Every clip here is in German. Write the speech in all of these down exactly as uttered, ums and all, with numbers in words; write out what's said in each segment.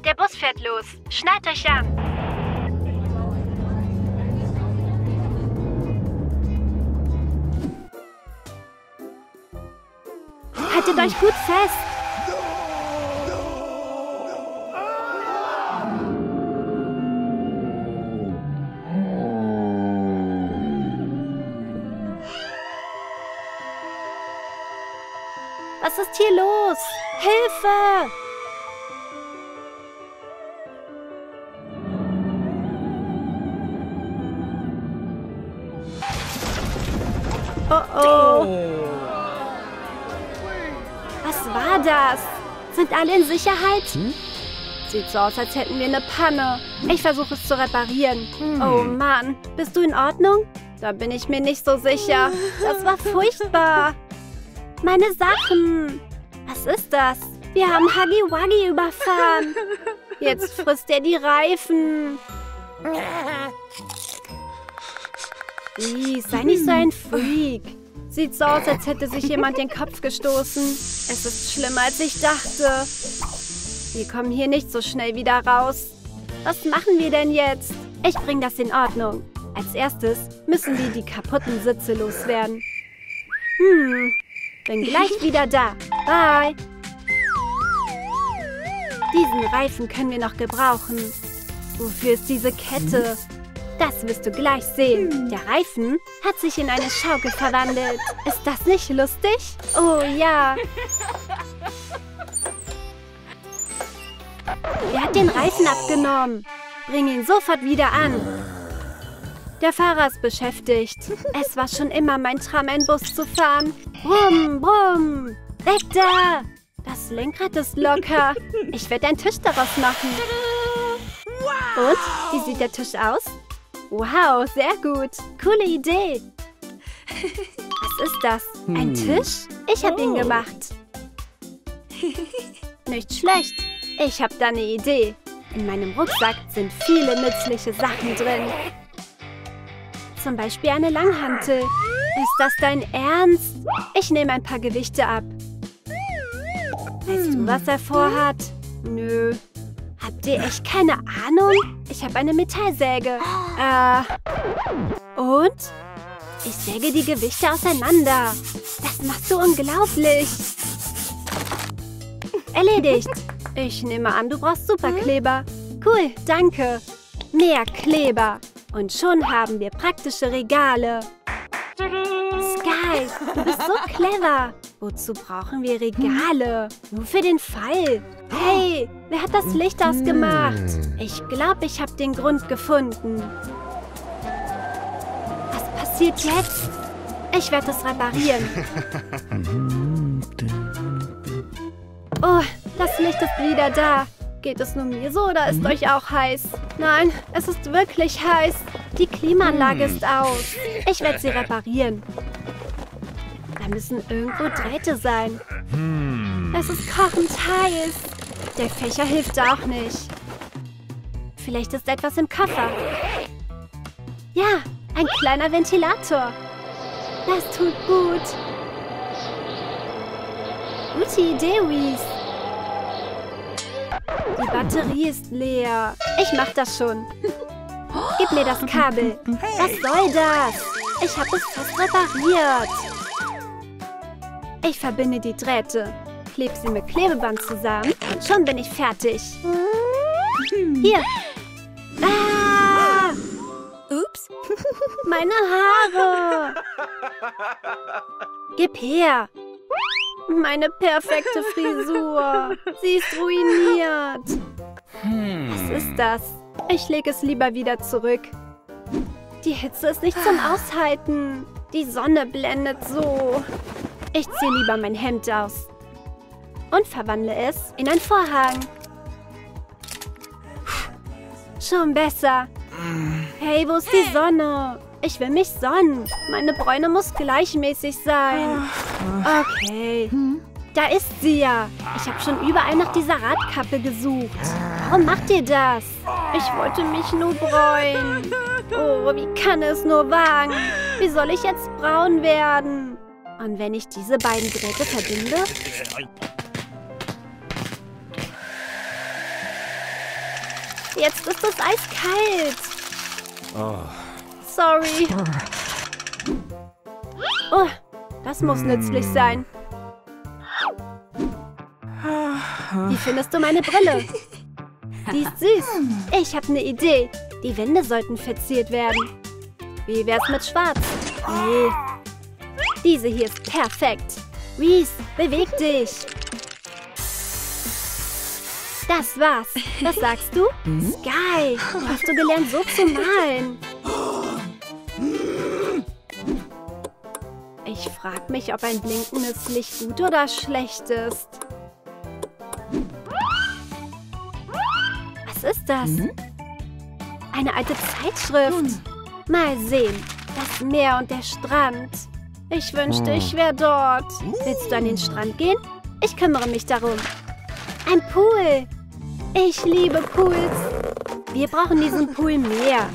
Der Bus fährt los. Schnallt euch an. Haltet euch gut fest. Was ist hier los? Hilfe! Oh oh. Was war das? Sind alle in Sicherheit? Hm? Sieht so aus, als hätten wir eine Panne. Ich versuche es zu reparieren. Hm. Oh Mann, bist du in Ordnung? Da bin ich mir nicht so sicher. Das war furchtbar. Meine Sachen. Was ist das? Wir haben Huggy Wuggy überfahren. Jetzt frisst er die Reifen. Ih, sei nicht so ein Freak. Sieht so aus, als hätte sich jemand den Kopf gestoßen. Es ist schlimmer, als ich dachte. Wir kommen hier nicht so schnell wieder raus. Was machen wir denn jetzt? Ich bringe das in Ordnung. Als erstes müssen wir die kaputten Sitze loswerden. Hm, bin gleich wieder da. Bye. Diesen Reifen können wir noch gebrauchen. Wofür ist diese Kette? Das wirst du gleich sehen. Der Reifen hat sich in eine Schaukel verwandelt. Ist das nicht lustig? Oh ja. Er hat den Reifen abgenommen. Bring ihn sofort wieder an. Der Fahrer ist beschäftigt. Es war schon immer mein Traum, einen Bus zu fahren. Brumm, brumm. Weg da. Das Lenkrad ist locker. Ich werde einen Tisch daraus machen. Und? Wie sieht der Tisch aus? Wow, sehr gut. Coole Idee. Was ist das? Ein Tisch? Ich habe ihn gemacht. Nicht schlecht. Ich habe da eine Idee. In meinem Rucksack sind viele nützliche Sachen drin. Zum Beispiel eine Langhantel. Ist das dein Ernst? Ich nehme ein paar Gewichte ab. Weißt du, was er vorhat? Nö. Habt ihr echt keine Ahnung? Ich habe eine Metallsäge. Äh. Und? Ich säge die Gewichte auseinander. Das machst du unglaublich. Erledigt. Ich nehme an, du brauchst Superkleber. Cool, danke. Mehr Kleber. Und schon haben wir praktische Regale. Sky, du bist so clever. Wozu brauchen wir Regale? Nur für den Fall. Hey, wer hat das Licht ausgemacht? Ich glaube, ich habe den Grund gefunden. Was passiert jetzt? Ich werde es reparieren. Oh, das Licht ist wieder da. Geht es nur mir so oder ist euch auch heiß? Nein, es ist wirklich heiß. Die Klimaanlage ist aus. Ich werde sie reparieren. Da müssen irgendwo Drähte sein. Es ist kochend heiß. Der Fächer hilft auch nicht. Vielleicht ist etwas im Koffer. Ja, ein kleiner Ventilator. Das tut gut. Gute Idee, Reese. Die Batterie ist leer. Ich mach das schon. Gib mir das Kabel. Was soll das? Ich habe es fast repariert. Ich verbinde die Drähte. Kleb sie mit Klebeband zusammen und schon bin ich fertig. Hier. Ah! Ups. Meine Haare. Gib her. Meine perfekte Frisur. Sie ist ruiniert. Was ist das? Ich lege es lieber wieder zurück. Die Hitze ist nicht zum Aushalten. Die Sonne blendet so. Ich ziehe lieber mein Hemd aus. Und verwandle es in einen Vorhang. Schon besser. Hey, wo ist die Sonne? Ich will mich sonnen. Meine Bräune muss gleichmäßig sein. Okay. Da ist sie ja. Ich habe schon überall nach dieser Radkappe gesucht. Warum macht ihr das? Ich wollte mich nur bräunen. Oh, wie kann es nur wagen? Wie soll ich jetzt braun werden? Und wenn ich diese beiden Drähte verbinde? Jetzt ist es eiskalt. Oh. Sorry. Oh, das muss nützlich sein. Wie findest du meine Brille? Die ist süß. Ich habe eine Idee. Die Wände sollten verziert werden. Wie wär's mit schwarz? Nee. Diese hier ist perfekt. Reese, beweg dich. Das war's. Was sagst du? Sky, hast du gelernt, so zu malen? Ich frage mich, ob ein blinkendes Licht gut oder schlecht ist. Was ist das? Eine alte Zeitschrift. Mal sehen. Das Meer und der Strand. Ich wünschte, ich wäre dort. Willst du an den Strand gehen? Ich kümmere mich darum. Ein Pool. Ich liebe Pools. Wir brauchen diesen Pool mehr.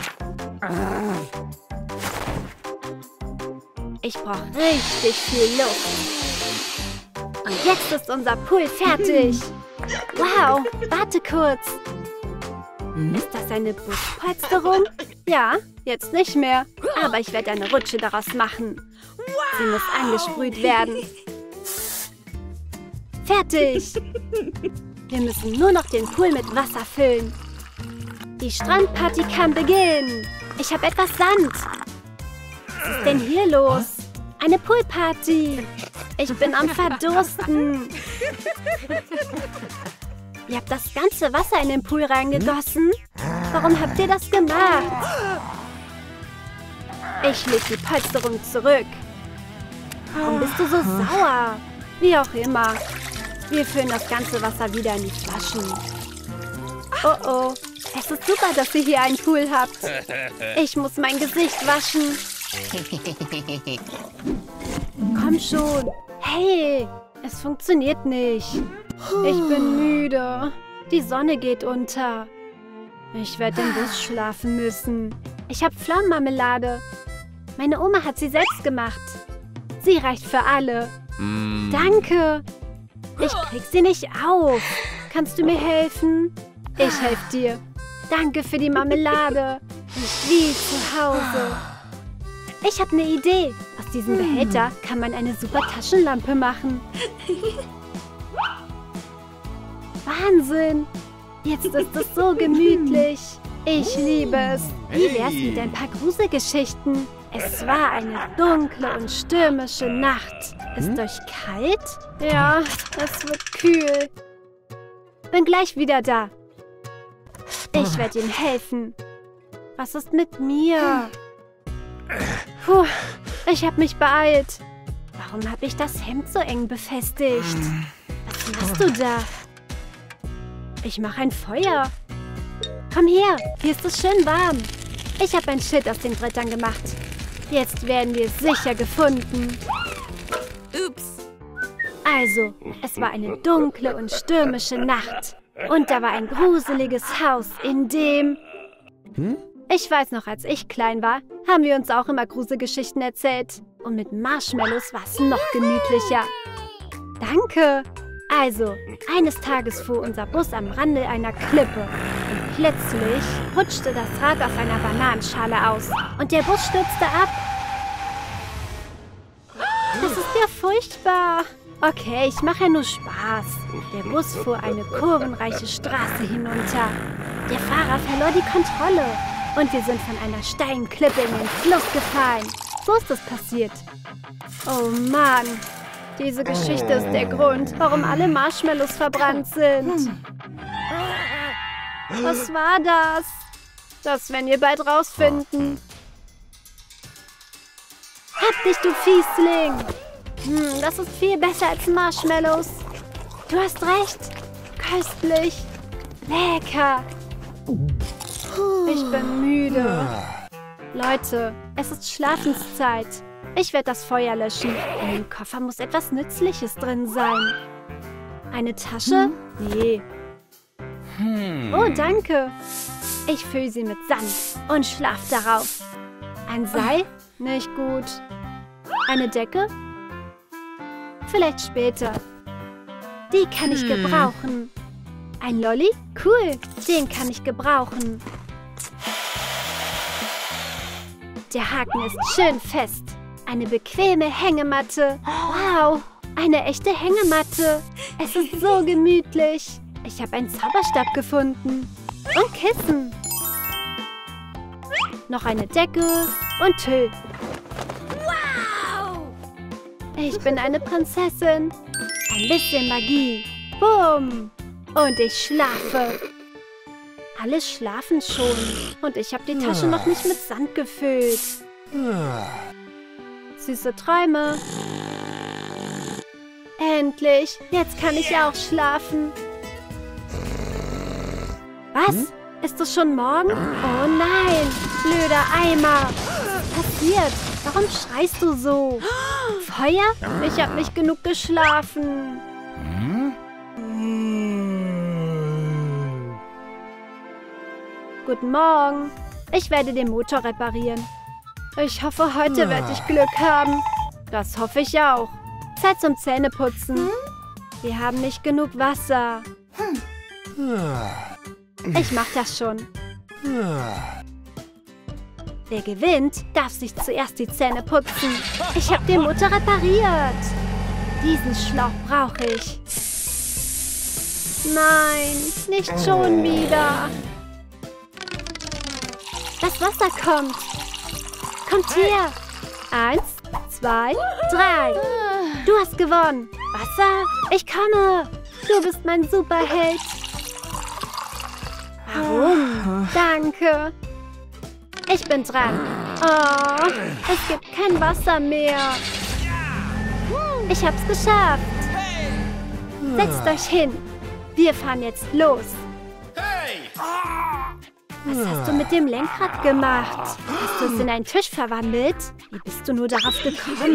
Ich brauche richtig viel Luft. Und jetzt ist unser Pool fertig. Wow, warte kurz. Ist das eine Buspolsterung? Ja, jetzt nicht mehr. Aber ich werde eine Rutsche daraus machen. Sie muss angesprüht werden. Fertig. Wir müssen nur noch den Pool mit Wasser füllen. Die Strandparty kann beginnen. Ich habe etwas Sand. Was ist denn hier los? Eine Poolparty. Ich bin am Verdursten. Ihr habt das ganze Wasser in den Pool reingegossen? Warum habt ihr das gemacht? Ich lege die Polsterung zurück. Warum bist du so sauer? Wie auch immer. Wir füllen das ganze Wasser wieder in die Flaschen. Oh oh. Es ist super, dass ihr hier einen Pool habt. Ich muss mein Gesicht waschen. Komm schon. Hey, es funktioniert nicht. Ich bin müde. Die Sonne geht unter. Ich werde im Bus schlafen müssen. Ich habe Pflaumenmarmelade. Meine Oma hat sie selbst gemacht. Sie reicht für alle. Mm. Danke. Ich krieg sie nicht auf. Kannst du mir helfen? Ich helfe dir. Danke für die Marmelade. Nicht wie zu Hause. Ich habe eine Idee. Aus diesem Behälter kann man eine super Taschenlampe machen. Wahnsinn. Jetzt ist es so gemütlich. Ich liebe es. Wie wär's mit ein paar Gruselgeschichten? Es war eine dunkle und stürmische Nacht. Ist euch kalt? Ja, es wird kühl. Bin gleich wieder da. Ich werde ihm helfen. Was ist mit mir? Puh, ich habe mich beeilt. Warum habe ich das Hemd so eng befestigt? Was machst du da? Ich mache ein Feuer. Komm her, hier ist es schön warm. Ich habe ein Schild aus den Brettern gemacht. Jetzt werden wir sicher gefunden. Ups. Also, es war eine dunkle und stürmische Nacht. Und da war ein gruseliges Haus, in dem... Ich weiß noch, als ich klein war, haben wir uns auch immer Gruselgeschichten erzählt. Und mit Marshmallows war es noch gemütlicher. Danke. Also, eines Tages fuhr unser Bus am Rande einer Klippe. Und plötzlich rutschte das Rad auf einer Bananenschale aus. Und der Bus stürzte ab. Das ist ja furchtbar. Okay, ich mache ja nur Spaß. Der Bus fuhr eine kurvenreiche Straße hinunter. Der Fahrer verlor die Kontrolle. Und wir sind von einer steilen Klippe in den Fluss gefallen. So ist es passiert. Oh Mann. Diese Geschichte ist der Grund, warum alle Marshmallows verbrannt sind. Was war das? Das werden wir bald rausfinden. Hab dich, du Fiesling! Hm, das ist viel besser als Marshmallows. Du hast recht. Köstlich. Lecker. Ich bin müde. Leute, es ist Schlafenszeit. Ich werde das Feuer löschen. In dem Koffer muss etwas Nützliches drin sein. Eine Tasche? Nee. Oh, danke. Ich fülle sie mit Sand und schlaf darauf. Ein Seil? Nicht gut. Eine Decke? Vielleicht später. Die kann ich gebrauchen. Ein Lolli? Cool, den kann ich gebrauchen. Der Haken ist schön fest. Eine bequeme Hängematte. Wow, eine echte Hängematte. Es ist so gemütlich. Ich habe einen Zauberstab gefunden. Und Kissen. Noch eine Decke und Tüll. Wow! Ich bin eine Prinzessin. Ein bisschen Magie. Bumm. Und ich schlafe. Alle schlafen schon. Und ich habe die Tasche noch nicht mit Sand gefüllt. Süße Träume. Endlich. Jetzt kann ich auch schlafen. Was? Ist es schon morgen? Oh nein. Blöder Eimer. Was ist passiert? Warum schreist du so? Feuer? Ich habe nicht genug geschlafen. Guten Morgen. Ich werde den Motor reparieren. Ich hoffe, heute werde ich Glück haben. Das hoffe ich auch. Zeit zum Zähneputzen. Wir haben nicht genug Wasser. Ich mach das schon. Wer gewinnt, darf sich zuerst die Zähne putzen. Ich habe den Motor repariert. Diesen Schlauch brauche ich. Nein, nicht schon wieder. Das Wasser kommt. Kommt her. Eins, zwei, drei. Du hast gewonnen. Wasser, ich komme. Du bist mein Superheld. Warum? Danke. Ich bin dran. Oh, es gibt kein Wasser mehr. Ich hab's geschafft. Setzt euch hin. Wir fahren jetzt los. Was hast du mit dem Lenkrad gemacht? Hast du es in einen Tisch verwandelt? Wie bist du nur darauf gekommen?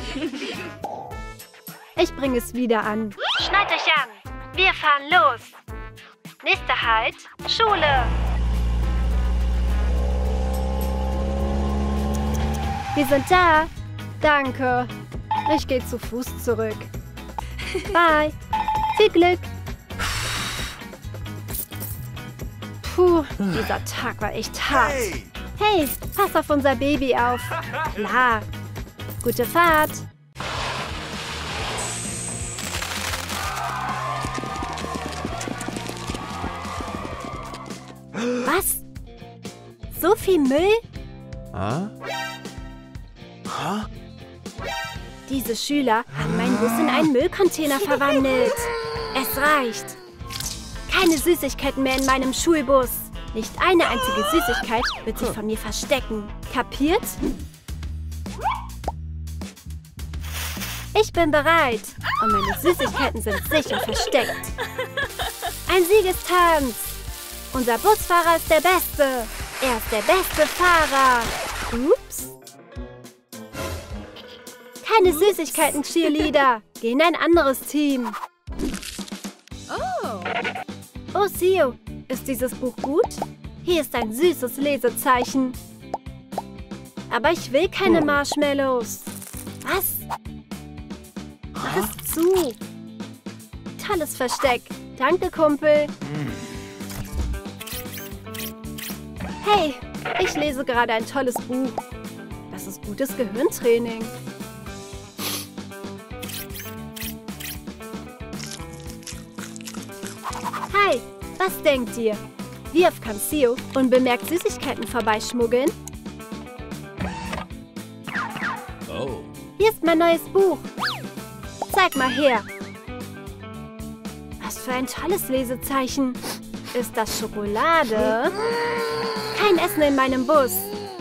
Ich bringe es wieder an. Schnallt euch an. Wir fahren los. Nächster Halt, Schule. Wir sind da. Danke. Ich gehe zu Fuß zurück. Bye. Viel Glück. Puh, dieser Tag war echt hart. Hey, pass auf unser Baby auf. Klar. Gute Fahrt. Was? So viel Müll? Huh? Huh? Diese Schüler haben meinen Bus in einen Müllcontainer verwandelt. Es reicht. Keine Süßigkeiten mehr in meinem Schulbus. Nicht eine einzige Süßigkeit wird sich von mir verstecken. Kapiert? Ich bin bereit. Und meine Süßigkeiten sind sicher versteckt. Ein Siegestanz. Unser Busfahrer ist der Beste. Er ist der beste Fahrer. Ups. Keine Süßigkeiten, Cheerleader. Geh in ein anderes Team. Oh. Oh, Sio, ist dieses Buch gut? Hier ist ein süßes Lesezeichen. Aber ich will keine Marshmallows. Was? Mach es zu. Tolles Versteck. Danke, Kumpel. Hey, ich lese gerade ein tolles Buch. Das ist gutes Gehirntraining. Hi, was denkt ihr? Wie oft kann Sio unbemerkt Süßigkeiten vorbeischmuggeln? Oh. Hier ist mein neues Buch. Zeig mal her. Was für ein tolles Lesezeichen. Ist das Schokolade? Kein Essen in meinem Bus.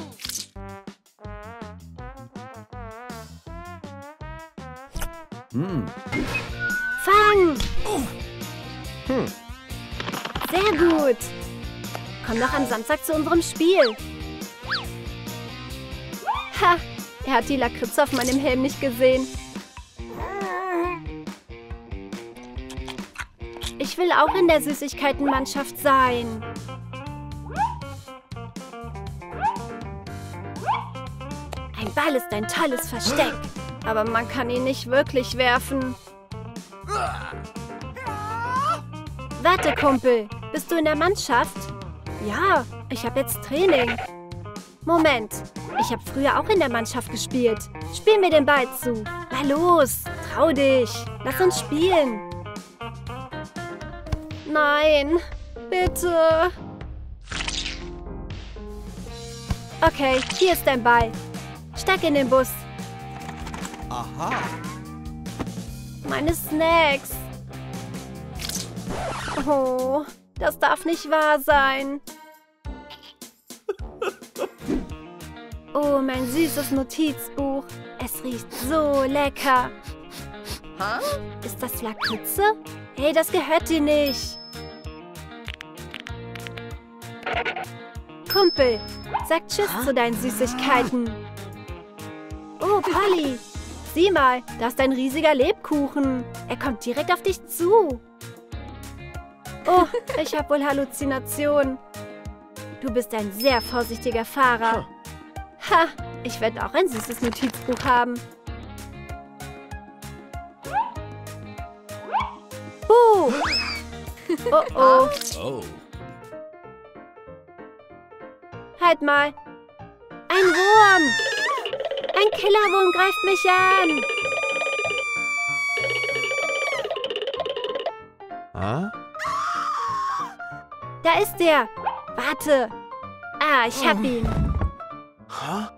Hm. Fang! Hm. Sehr gut. Komm doch am Samstag zu unserem Spiel. Ha! Er hat die Lakritze auf meinem Helm nicht gesehen. Ich will auch in der Süßigkeitenmannschaft sein. Ein Ball ist ein tolles Versteck, aber man kann ihn nicht wirklich werfen. Warte, Kumpel. Bist du in der Mannschaft? Ja, ich habe jetzt Training. Moment, ich habe früher auch in der Mannschaft gespielt. Spiel mir den Ball zu. Na los, trau dich. Lass uns spielen. Nein, bitte. Okay, hier ist dein Ball. Steig in den Bus. Aha. Meine Snacks. Oh, das darf nicht wahr sein. Oh, mein süßes Notizbuch. Es riecht so lecker. Ist das Lakritze? Hey, das gehört dir nicht. Kumpel, sag Tschüss zu deinen Süßigkeiten. Oh, Polly. Sieh mal, da ist ein riesiger Lebkuchen. Er kommt direkt auf dich zu. Oh, ich habe wohl Halluzinationen. Du bist ein sehr vorsichtiger Fahrer. Ha, ich werde auch ein süßes Notizbuch haben. Buh! Oh oh. Oh. Halt mal. Ein Wurm. Ein Killerwurm greift mich an. Ah? Da ist er. Warte. Ah, ich hab ihn. Huh?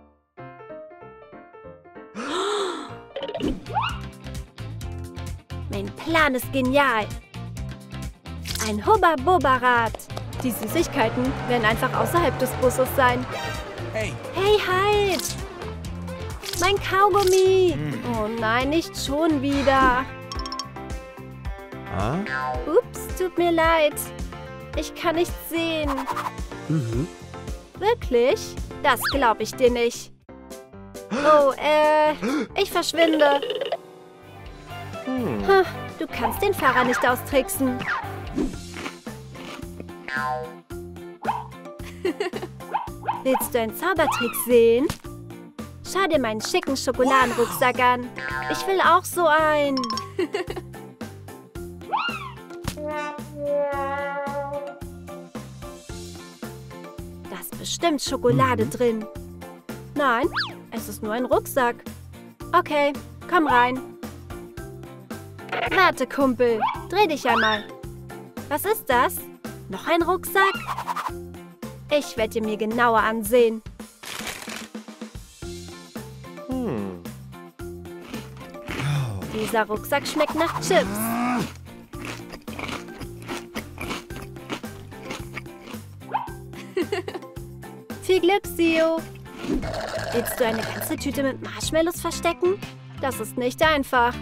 Mein Plan ist genial. Ein Hubba-Bubba-Rad. Die Süßigkeiten werden einfach außerhalb des Busses sein. Hey. Hey, halt! Mein Kaugummi! Oh nein, nicht schon wieder. Ah? Ups, tut mir leid. Ich kann nichts sehen. Mhm. Wirklich? Das glaube ich dir nicht. Oh, äh, ich verschwinde. Hm. Hm, du kannst den Fahrer nicht austricksen. Willst du einen Zaubertrick sehen? Schau dir meinen schicken Schokoladenrucksack an. Ich will auch so einen. Da ist bestimmt Schokolade drin. Nein, es ist nur ein Rucksack. Okay, komm rein. Warte, Kumpel. Dreh dich einmal. Was ist das? Noch ein Rucksack? Ich werde ihn mir genauer ansehen. Hm. Dieser Rucksack schmeckt nach Chips. Viel Glück, Sio. Willst du eine ganze Tüte mit Marshmallows verstecken? Das ist nicht einfach.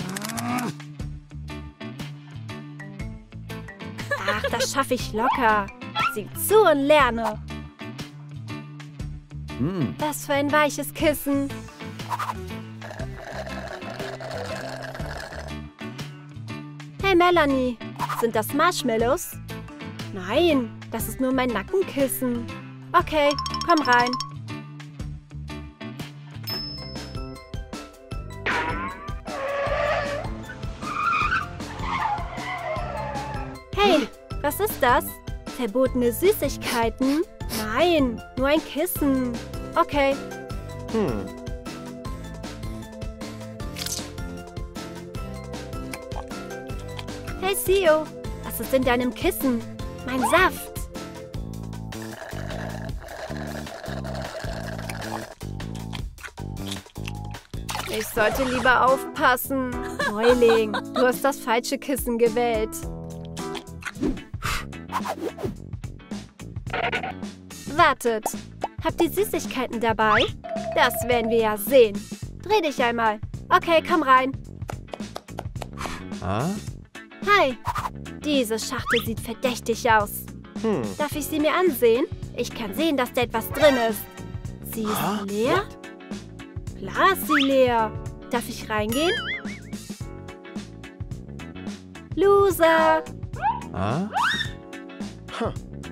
Ach, das schaffe ich locker. Sieh zu und lerne. Hm. Was für ein weiches Kissen. Hey, Melanie. Sind das Marshmallows? Nein, das ist nur mein Nackenkissen. Okay, komm rein. Hey, was ist das? Verbotene Süßigkeiten? Nein, nur ein Kissen. Okay. Hm. Hey, Sio, was ist in deinem Kissen? Mein Saft. Ich sollte lieber aufpassen. Neuling, du hast das falsche Kissen gewählt. Wartet, habt ihr Süßigkeiten dabei? Das werden wir ja sehen. Dreh dich einmal. Okay, komm rein. Ah? Hi, diese Schachtel sieht verdächtig aus. Hm. Darf ich sie mir ansehen? Ich kann sehen, dass da etwas drin ist. Sie ist Ah, leer? Klar ist sie leer. Darf ich reingehen? Loser! Ah? Huh.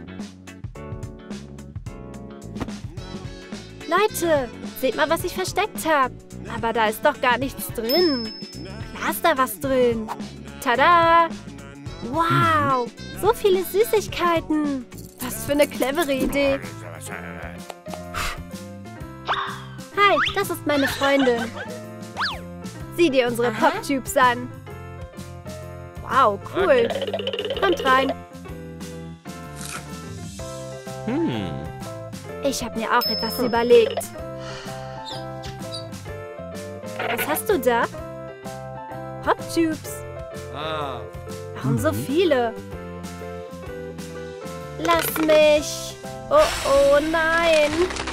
Leute, seht mal, was ich versteckt habe. Aber da ist doch gar nichts drin. Klar ist da was drin. Tada! Wow, so viele Süßigkeiten. Was für eine clevere Idee. Hi, das ist meine Freundin. Sieh dir unsere Pop-Tubes an. Wow, cool. Kommt rein. Hm. Ich habe mir auch etwas überlegt. Was hast du da? Pop-Tubes. Warum so viele? Lass mich. Oh, oh, nein.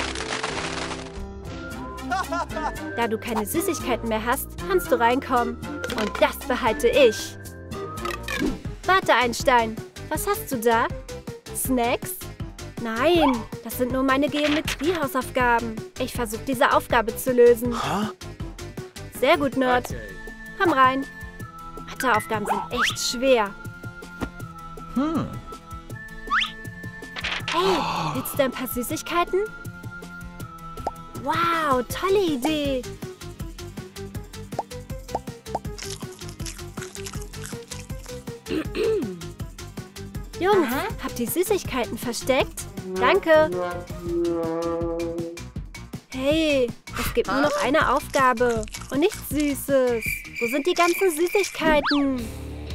Da du keine Süßigkeiten mehr hast, kannst du reinkommen. Und das behalte ich. Warte, Einstein. Was hast du da? Snacks? Nein, das sind nur meine Geometrie-Hausaufgaben. Ich versuche, diese Aufgabe zu lösen. Sehr gut, Nerd. Komm rein. Matheaufgaben sind echt schwer. Hm. Hey, willst du ein paar Süßigkeiten? Wow, tolle Idee. Jungs, habt ihr Süßigkeiten versteckt? Danke. Hey, es gibt nur noch eine Aufgabe und nichts Süßes. Wo sind die ganzen Süßigkeiten?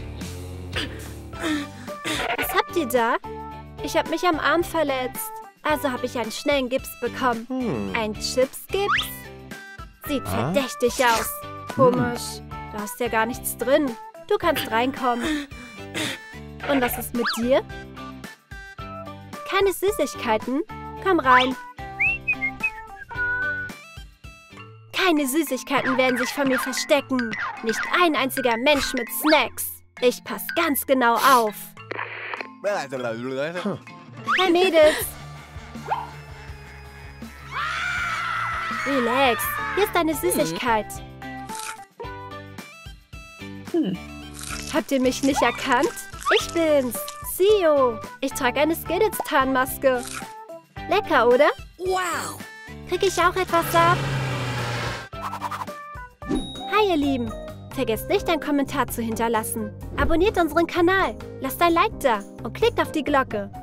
Was habt ihr da? Ich habe mich am Arm verletzt. Also habe ich einen schnellen Gips bekommen. Hm. Ein Chips-Gips? Sieht verdächtig aus. Komisch. Da ist ja gar nichts drin. Du kannst reinkommen. Und was ist mit dir? Keine Süßigkeiten? Komm rein. Keine Süßigkeiten werden sich vor mir verstecken. Nicht ein einziger Mensch mit Snacks. Ich passe ganz genau auf. Hey Mädels. Relax. Hier ist deine Süßigkeit. Habt ihr mich nicht erkannt? Ich bin's. Sio. Ich trage eine Skiddles-Tarnmaske. Lecker, oder? Wow. Krieg ich auch etwas ab? Hi, ihr Lieben. Vergesst nicht, einen Kommentar zu hinterlassen. Abonniert unseren Kanal, lasst ein Like da und klickt auf die Glocke.